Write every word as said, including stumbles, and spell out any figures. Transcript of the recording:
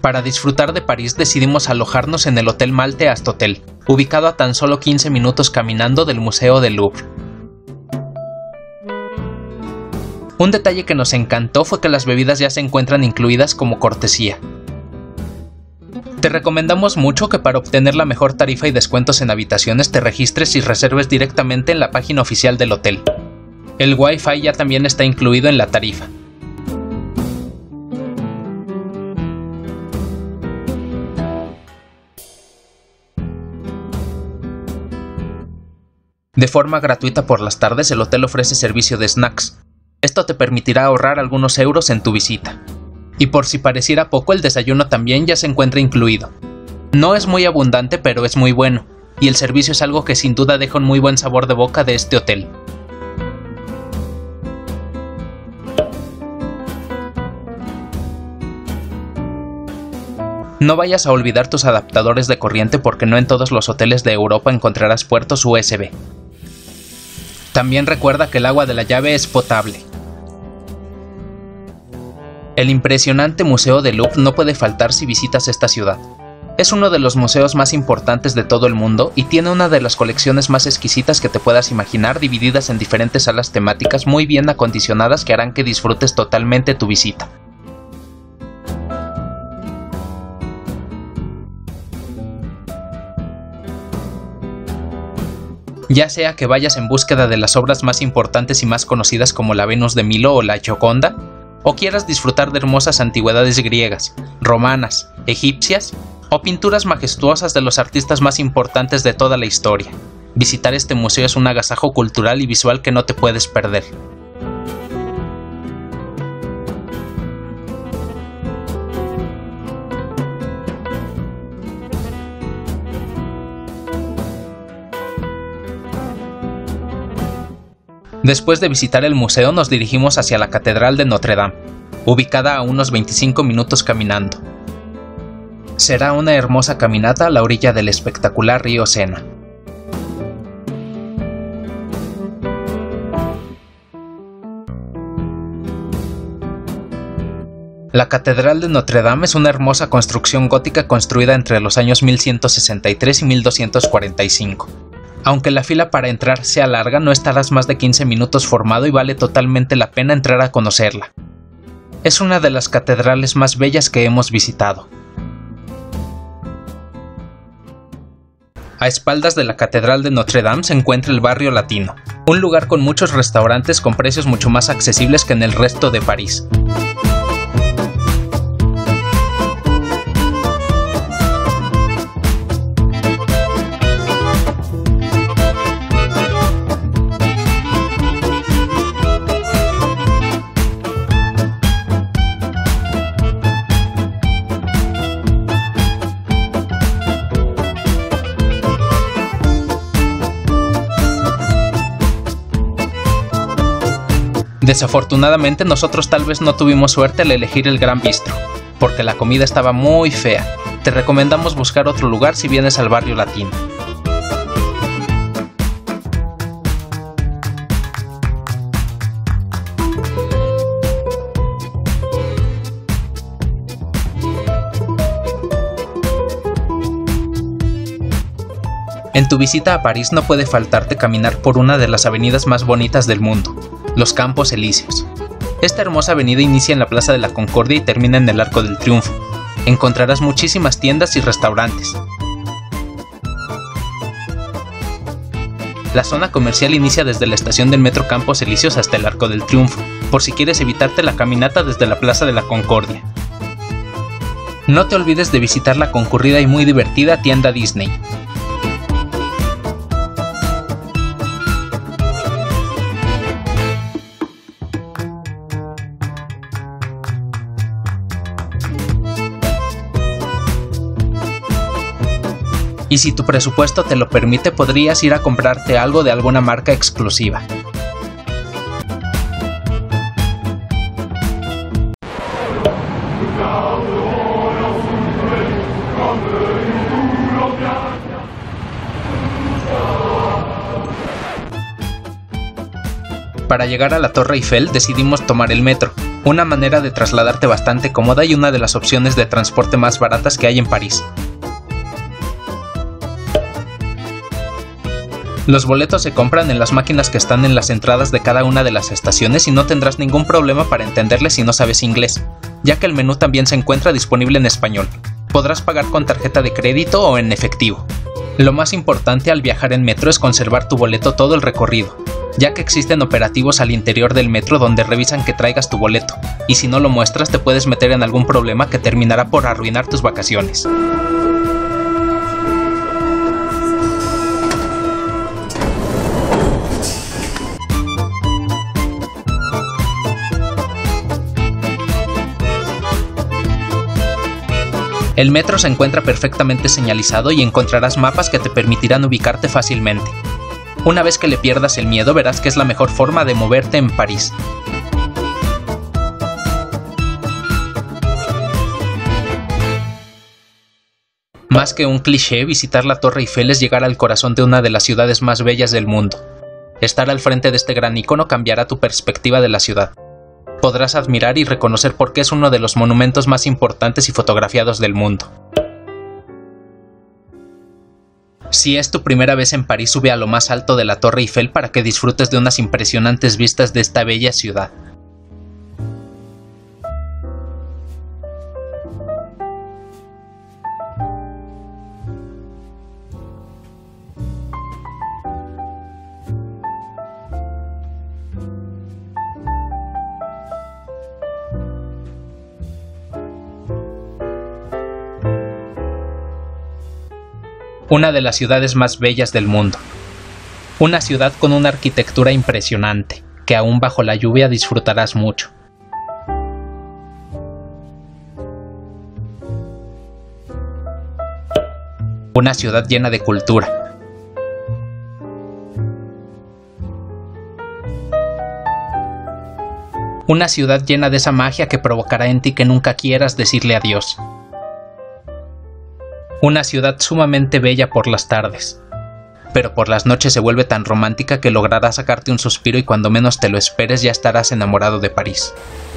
Para disfrutar de París decidimos alojarnos en el Hotel Malte Astortel, ubicado a tan solo quince minutos caminando del Museo del Louvre. Un detalle que nos encantó fue que las bebidas ya se encuentran incluidas como cortesía. Te recomendamos mucho que para obtener la mejor tarifa y descuentos en habitaciones te registres y reserves directamente en la página oficial del hotel. El Wi-Fi ya también está incluido en la tarifa. De forma gratuita por las tardes, el hotel ofrece servicio de snacks. Esto te permitirá ahorrar algunos euros en tu visita. Y por si pareciera poco, el desayuno también ya se encuentra incluido. No es muy abundante, pero es muy bueno, y el servicio es algo que sin duda deja un muy buen sabor de boca de este hotel. No vayas a olvidar tus adaptadores de corriente porque no en todos los hoteles de Europa encontrarás puertos U S B. También recuerda que el agua de la llave es potable. El impresionante Museo del Louvre no puede faltar si visitas esta ciudad. Es uno de los museos más importantes de todo el mundo y tiene una de las colecciones más exquisitas que te puedas imaginar, divididas en diferentes salas temáticas muy bien acondicionadas que harán que disfrutes totalmente tu visita. Ya sea que vayas en búsqueda de las obras más importantes y más conocidas como la Venus de Milo o la Gioconda, o quieras disfrutar de hermosas antigüedades griegas, romanas, egipcias, o pinturas majestuosas de los artistas más importantes de toda la historia, visitar este museo es un agasajo cultural y visual que no te puedes perder. Después de visitar el museo nos dirigimos hacia la Catedral de Notre Dame, ubicada a unos veinticinco minutos caminando. Será una hermosa caminata a la orilla del espectacular río Sena. La Catedral de Notre Dame es una hermosa construcción gótica construida entre los años mil ciento sesenta y tres y mil doscientos cuarenta y cinco. Aunque la fila para entrar sea larga, no estarás más de quince minutos formado y vale totalmente la pena entrar a conocerla. Es una de las catedrales más bellas que hemos visitado. A espaldas de la Catedral de Notre Dame se encuentra el Barrio Latino, un lugar con muchos restaurantes con precios mucho más accesibles que en el resto de París. Desafortunadamente nosotros tal vez no tuvimos suerte al elegir el Gran Bistro, porque la comida estaba muy fea. Te recomendamos buscar otro lugar si vienes al Barrio Latino. En tu visita a París no puede faltarte caminar por una de las avenidas más bonitas del mundo, los Campos Elíseos. Esta hermosa avenida inicia en la Plaza de la Concordia y termina en el Arco del Triunfo. Encontrarás muchísimas tiendas y restaurantes. La zona comercial inicia desde la estación del metro Campos Elíseos hasta el Arco del Triunfo, por si quieres evitarte la caminata desde la Plaza de la Concordia. No te olvides de visitar la concurrida y muy divertida tienda Disney. Y si tu presupuesto te lo permite, podrías ir a comprarte algo de alguna marca exclusiva. Para llegar a la Torre Eiffel decidimos tomar el metro, Una manera de trasladarte bastante cómoda y una de las opciones de transporte más baratas que hay en París. Los boletos se compran en las máquinas que están en las entradas de cada una de las estaciones y no tendrás ningún problema para entenderles si no sabes inglés, ya que el menú también se encuentra disponible en español. Podrás pagar con tarjeta de crédito o en efectivo. Lo más importante al viajar en metro es conservar tu boleto todo el recorrido, ya que existen operativos al interior del metro donde revisan que traigas tu boleto, y si no lo muestras te puedes meter en algún problema que terminará por arruinar tus vacaciones. El metro se encuentra perfectamente señalizado y encontrarás mapas que te permitirán ubicarte fácilmente. Una vez que le pierdas el miedo, verás que es la mejor forma de moverte en París. Más que un cliché, visitar la Torre Eiffel es llegar al corazón de una de las ciudades más bellas del mundo. Estar al frente de este gran icono cambiará tu perspectiva de la ciudad. Podrás admirar y reconocer por qué es uno de los monumentos más importantes y fotografiados del mundo. Si es tu primera vez en París, sube a lo más alto de la Torre Eiffel para que disfrutes de unas impresionantes vistas de esta bella ciudad. Una de las ciudades más bellas del mundo. Una ciudad con una arquitectura impresionante, que aún bajo la lluvia disfrutarás mucho. Una ciudad llena de cultura. Una ciudad llena de esa magia que provocará en ti que nunca quieras decirle adiós. Una ciudad sumamente bella por las tardes, pero por las noches se vuelve tan romántica que logrará sacarte un suspiro y cuando menos te lo esperes ya estarás enamorado de París.